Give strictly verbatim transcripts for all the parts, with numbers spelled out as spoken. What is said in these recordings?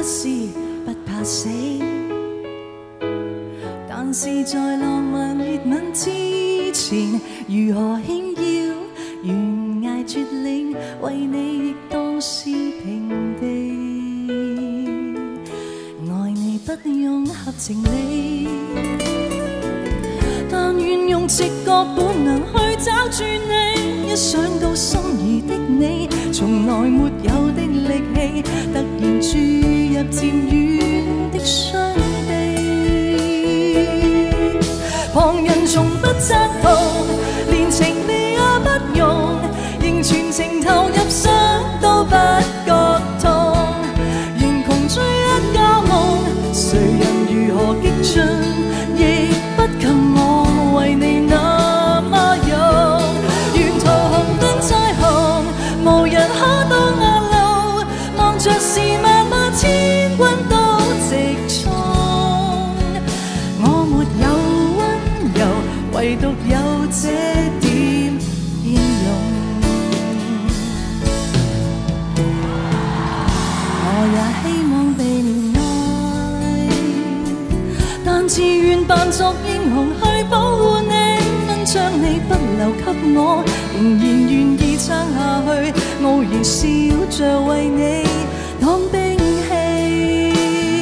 是不怕死，但是在浪漫熱吻之前，如何輕佻懸崖絕嶺，為你亦當是平地。愛你不用合情理，但願用直覺本能去找住你。一想到心儀的你，從來沒有的力氣，突然注入漸遠的傷地。旁人從不贊同，連情理也不容，仍全情投入，想都不覺痛，仍窮追一覺夢。誰人如何激進，亦不及我為你那麼勇。沿途紅燈再紅，無人可當壓路，望着是萬馬千軍都直衝。我沒有溫柔，唯獨有這點英勇。我也希望被憐愛，但自願扮作英雄去保護你，能將你不留給我，仍然願意撐下去，傲然笑着為你當兵器。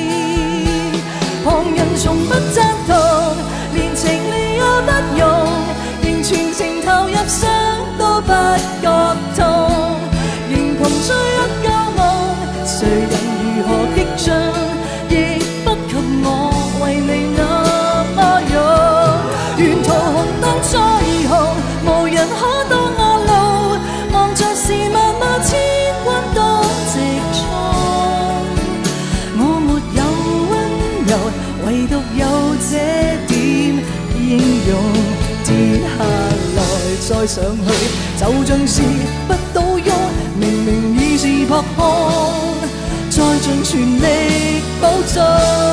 旁人從不贊同，連情理也不容，仍全情投入，想都不覺痛，仍窮追一覺夢。誰人如何激進，亦不及我為你那麼勇。沿途紅燈再紅，無人可當壓路，望着是萬馬千軍都直衝。我沒有溫柔，唯獨有這點英勇。跌下來再上去，就像是不倒翁，明明已是撲空，再盡全力保重。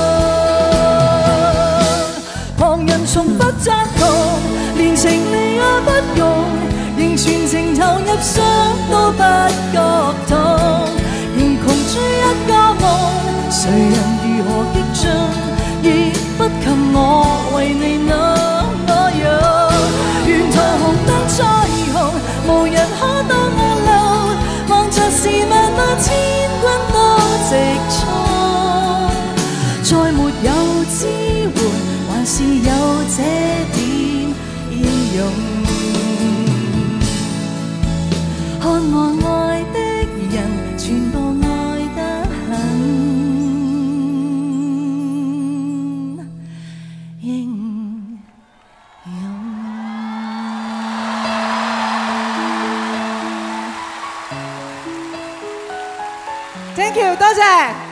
旁人從不贊同，連情理也不容，仍全情投入，想都不覺痛，仍窮追一個夢。誰人如何激進，亦不及我為你那麼勇。沿途紅燈再紅，無人可當壓路，望着是萬馬千軍都直衝。再沒有支援，還是有這點英勇。看我愛的人，全部愛得很英勇。 Thank you， 多謝。